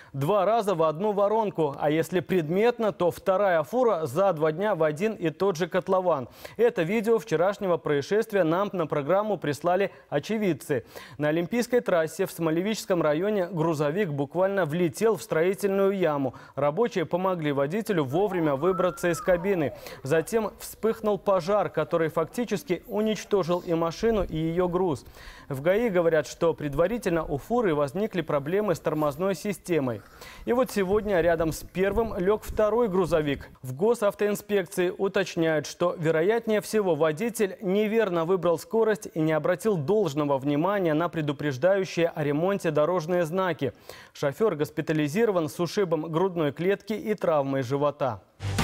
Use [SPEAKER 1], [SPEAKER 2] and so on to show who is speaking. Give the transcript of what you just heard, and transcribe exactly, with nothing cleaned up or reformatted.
[SPEAKER 1] Два раза в одну воронку, а если предметно, то вторая фура за два дня в один и тот же котлован. Это видео вчерашнего происшествия нам на программу прислали очевидцы. На Олимпийской трассе в Смолевическом районе грузовик буквально влетел в строительную яму. Рабочие помогли водителю вовремя выбраться из кабины. Затем вспыхнул пожар, который фактически уничтожил и машину, и ее груз. В ГАИ говорят, что предварительно у фуры возникли проблемы с тормозной системой. И вот сегодня рядом с первым лег второй грузовик. В госавтоинспекции уточняют, что вероятнее всего водитель неверно выбрал скорость и не обратил должного внимания на предупреждающие о ремонте дорожные знаки. Шофер госпитализирован с ушибом грудной клетки и травмой живота.